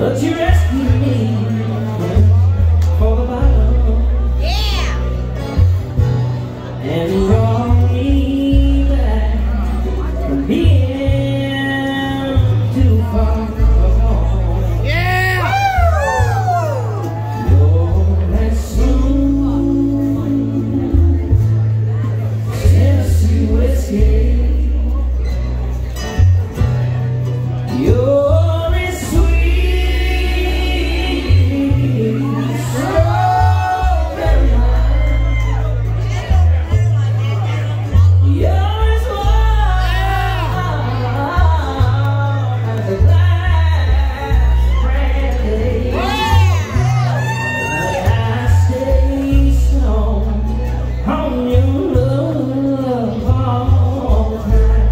But you rescued me for the bottom. Yeah! And brought me back from being too far gone. Yeah! You're that smooth Tennessee whiskey. You're as sweet, so very high. You're as warm as a glass brandy. But I stay strong on your love all the time.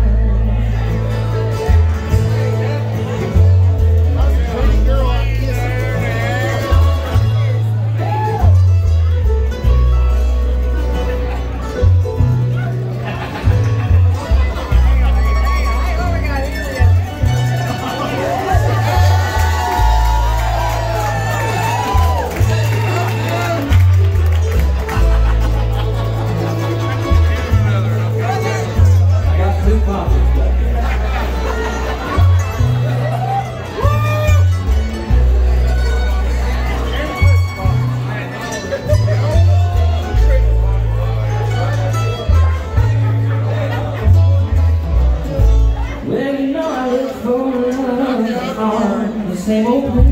Well, you know I look for love on the same old place.